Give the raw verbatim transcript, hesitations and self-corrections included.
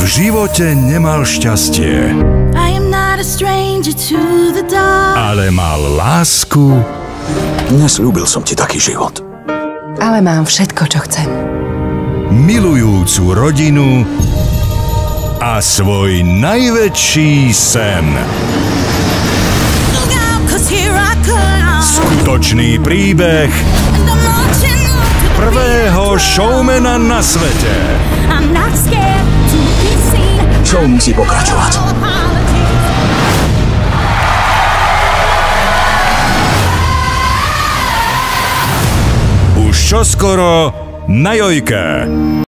živote nemal šťastie, ale mal lásku. Nesľúbil som ti taký život. Ale mám všetko, čo chcem. Milujúcu rodinu a svoj najväčší sen. Skutočný príbeh prvého showmana na svete. Show musí pokračovať. Už čoskoro na Jojke.